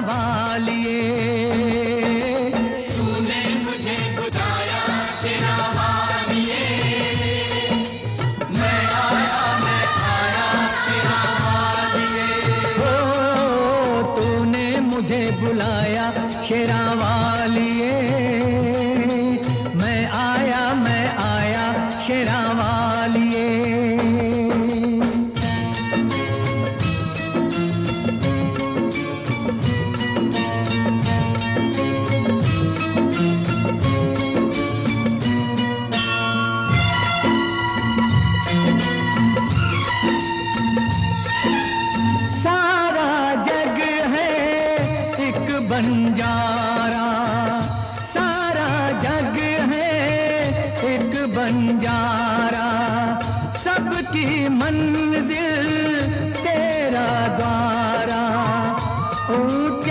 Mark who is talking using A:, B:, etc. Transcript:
A: वालिए।
B: तूने मुझे बुलाया शेरा वालिए,
A: मैं आया शेरा वालिए। ओ तूने मुझे बुलाया शेरा वालिए, मैं आया शेरा वालिए। बंजारा सारा जग है एक बंजारा, सबकी मंजिल तेरा द्वारा। ऊंचे